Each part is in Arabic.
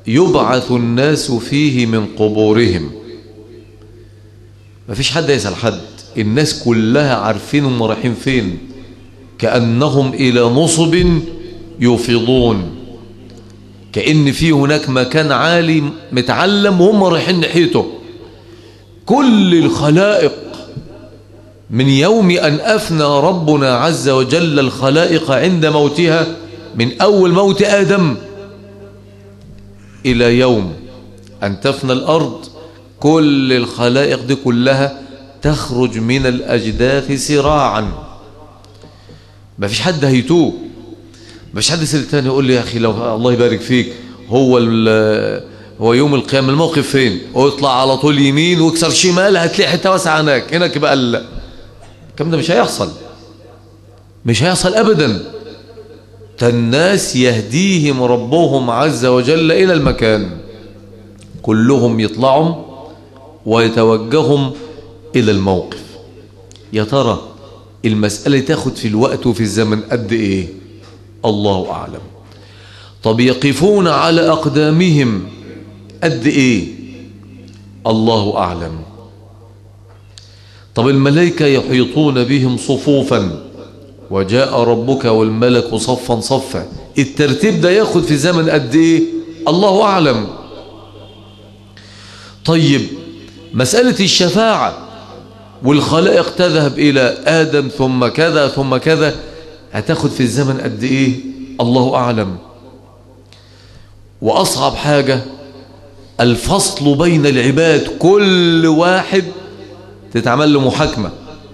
يبعث الناس فيه من قبورهم. ما فيش حد يسأل حد، الناس كلها عارفين هم رايحين فين، كأنهم إلى نصب يفيضون، كأن في هناك مكان عالي متعلم وهم رايحين ناحيته. كل الخلائق من يوم أن أفنى ربنا عز وجل الخلائق عند موتها، من أول موت آدم إلى يوم أن تفنى الأرض، كل الخلائق دي كلها تخرج من الأجداث سراعا. ما فيش حد هيتوه، ما فيش حد يسأل تاني يقول لي يا أخي لو الله يبارك فيك هو يوم القيامة الموقف فين؟ ويطلع على طول يمين ويكسر شمال هتلاقي حتة واسعة هناك بقى. الكلام ده مش هيحصل، مش هيحصل أبدا. الناس يهديهم ربهم عز وجل إلى المكان، كلهم يطلعوا ويتوجههم إلى الموقف. يا ترى المسألة تاخد في الوقت وفي الزمن قد إيه؟ الله أعلم. طب يقفون على أقدامهم قد إيه؟ الله أعلم. طب الملائكة يحيطون بهم صفوفا، وجاء ربك والملك صفا صفا، الترتيب ده ياخد في زمن قد إيه؟ الله أعلم. طيب مسألة الشفاعة والخلائق تذهب إلى آدم ثم كذا ثم كذا، هتاخد في الزمن قد إيه؟ الله أعلم. وأصعب حاجة الفصل بين العباد، كل واحد تتعمل له محاكمة،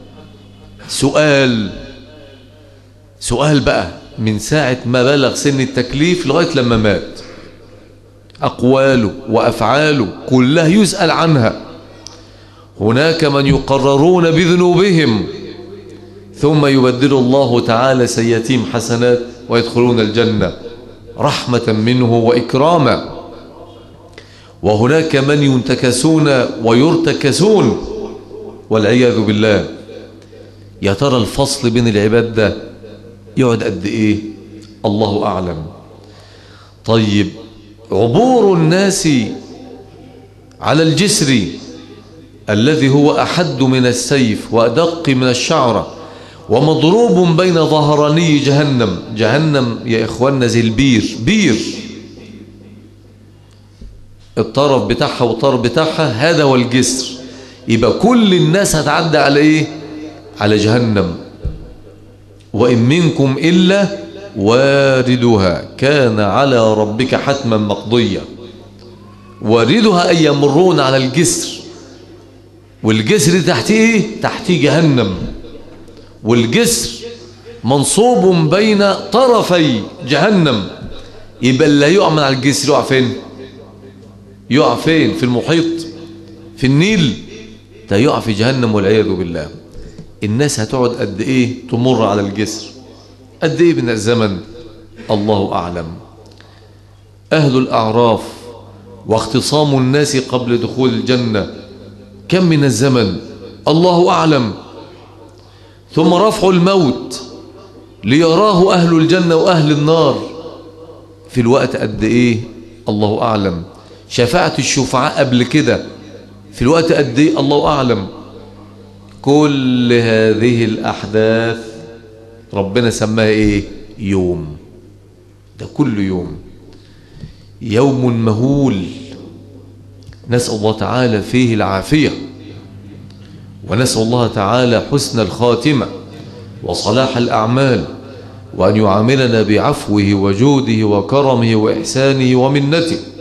سؤال بقى من ساعة ما بلغ سن التكليف لغاية لما مات، أقواله وأفعاله كلها يسأل عنها. هناك من يقررون بذنوبهم ثم يبدل الله تعالى سيئاتهم حسنات ويدخلون الجنة رحمة منه وإكراما. وهناك من ينتكسون ويرتكسون والعياذ بالله. يا ترى الفصل بين العباد ده يقعد قد إيه؟ الله أعلم. طيب عبور الناس على الجسر الذي هو أحد من السيف وأدق من الشعرة ومضروب بين ظهراني جهنم. جهنم يا إخواننا زي البير، الطرف بتاعها والطرف بتاعها هذا هو الجسر. يبقى كل الناس هتعدى على إيه؟ على جهنم. وإن منكم إلا واردها كان على ربك حتما مقضيا. واردها أي يمرون على الجسر، والجسر تحت إيه؟ تحت جهنم. والجسر منصوب بين طرفي جهنم. يبقى اللي يقع من على الجسر يقع فين؟ يقع فين؟ في المحيط، في النيل، ده يقع في جهنم والعياذ بالله. الناس هتقعد قد إيه تمر على الجسر؟ قد إيه من الزمن؟ الله أعلم. أهل الأعراف واختصام الناس قبل دخول الجنة كم من الزمن؟ الله أعلم. ثم رفع الموت ليراه أهل الجنة وأهل النار في الوقت قد إيه؟ الله أعلم. شفاعة الشفعاء قبل كده في الوقت قد إيه؟ الله أعلم. كل هذه الأحداث ربنا سماها إيه؟ يوم. ده كل يوم مهول، نسأل الله تعالى فيه العافية، ونسأل الله تعالى حسن الخاتمة وصلاح الأعمال، وأن يعاملنا بعفوه وجوده وكرمه وإحسانه ومنته.